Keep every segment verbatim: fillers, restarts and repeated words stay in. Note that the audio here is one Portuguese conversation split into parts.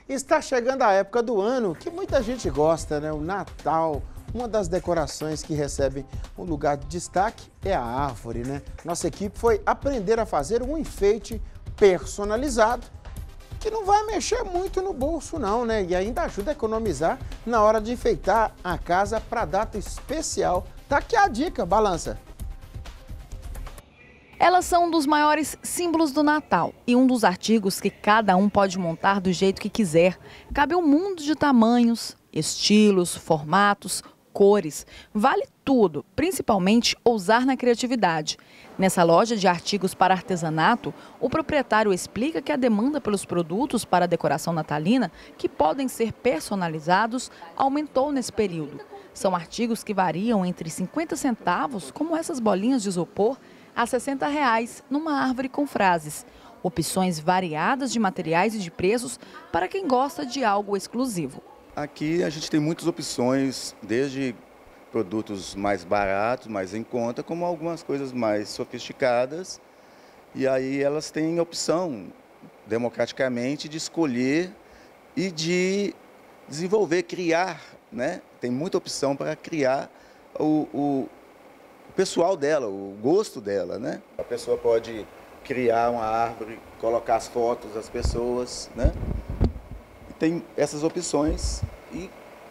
Está chegando a época do ano que muita gente gosta, né? O Natal. Uma das decorações que recebe um lugar de destaque é a árvore, né? Nossa equipe foi aprender a fazer um enfeite personalizado que não vai mexer muito no bolso não, né? E ainda ajuda a economizar na hora de enfeitar a casa para data especial. Tá aqui a dica, balança. Elas são um dos maiores símbolos do Natal e um dos artigos que cada um pode montar do jeito que quiser. Cabe um mundo de tamanhos, estilos, formatos, cores. Vale tudo, principalmente ousar na criatividade. Nessa loja de artigos para artesanato, o proprietário explica que a demanda pelos produtos para a decoração natalina, que podem ser personalizados, aumentou nesse período. São artigos que variam entre cinquenta centavos, como essas bolinhas de isopor, a sessenta reais numa árvore com frases. Opções variadas de materiais e de preços para quem gosta de algo exclusivo. Aqui a gente tem muitas opções, desde produtos mais baratos, mais em conta, como algumas coisas mais sofisticadas. E aí elas têm opção, democraticamente, de escolher e de desenvolver, criar, né? Tem muita opção para criar o, o o pessoal dela, o gosto dela, né? A pessoa pode criar uma árvore, colocar as fotos das pessoas, né? E tem essas opções e,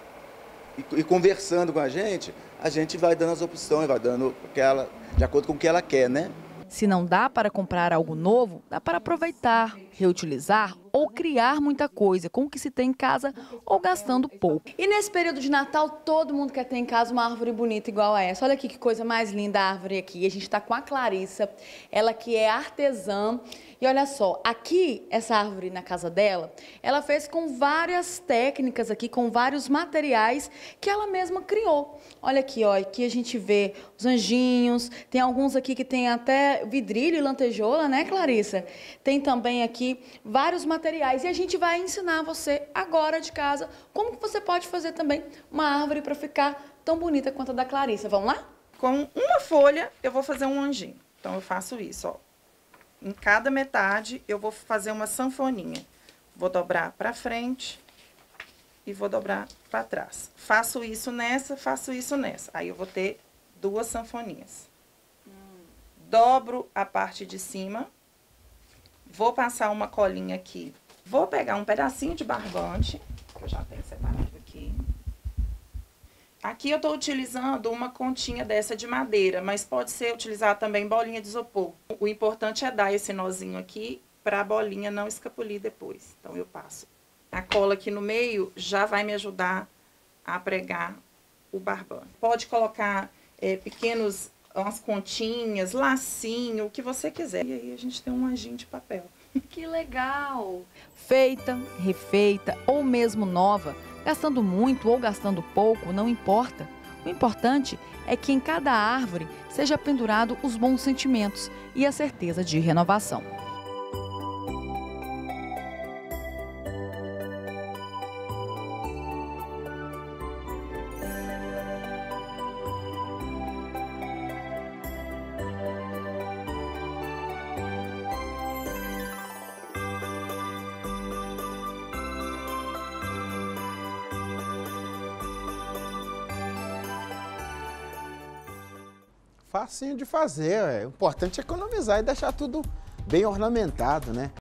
e, e conversando com a gente, a gente vai dando as opções, vai dando aquela, de acordo com o que ela quer, né? Se não dá para comprar algo novo, dá para aproveitar, reutilizar ou criar muita coisa com o que se tem em casa ou gastando pouco. E nesse período de Natal, todo mundo quer ter em casa uma árvore bonita igual a essa. Olha aqui que coisa mais linda a árvore aqui. A gente está com a Clarissa, ela que é artesã. E olha só, aqui, essa árvore na casa dela, ela fez com várias técnicas aqui, com vários materiais que ela mesma criou. Olha aqui, ó, aqui a gente vê os anjinhos, tem alguns aqui que tem até vidrilho e lantejoula, né, Clarissa? Tem também aqui vários materiais e a gente vai ensinar você agora de casa como que você pode fazer também uma árvore para ficar tão bonita quanto a da Clarissa. Vamos lá? Com uma folha eu vou fazer um anjinho. Então eu faço isso, ó. Em cada metade eu vou fazer uma sanfoninha. Vou dobrar para frente e vou dobrar para trás. Faço isso nessa, faço isso nessa. Aí eu vou ter duas sanfoninhas. Hum. Dobro a parte de cima. Vou passar uma colinha aqui. Vou pegar um pedacinho de barbante, que eu já tenho separado aqui. Aqui eu estou utilizando uma continha dessa de madeira, mas pode ser utilizar também bolinha de isopor. O importante é dar esse nozinho aqui para a bolinha não escapulir depois. Então eu passo a cola aqui no meio, já vai me ajudar a pregar o barbante. Pode colocar é, pequenos, umas continhas, lacinho, o que você quiser. E aí a gente tem um anjinho de papel. Que legal! Feita, refeita ou mesmo nova, gastando muito ou gastando pouco, não importa. O importante é que em cada árvore seja pendurado os bons sentimentos e a certeza de renovação. Facinho de fazer, é. O importante é economizar e deixar tudo bem ornamentado, né?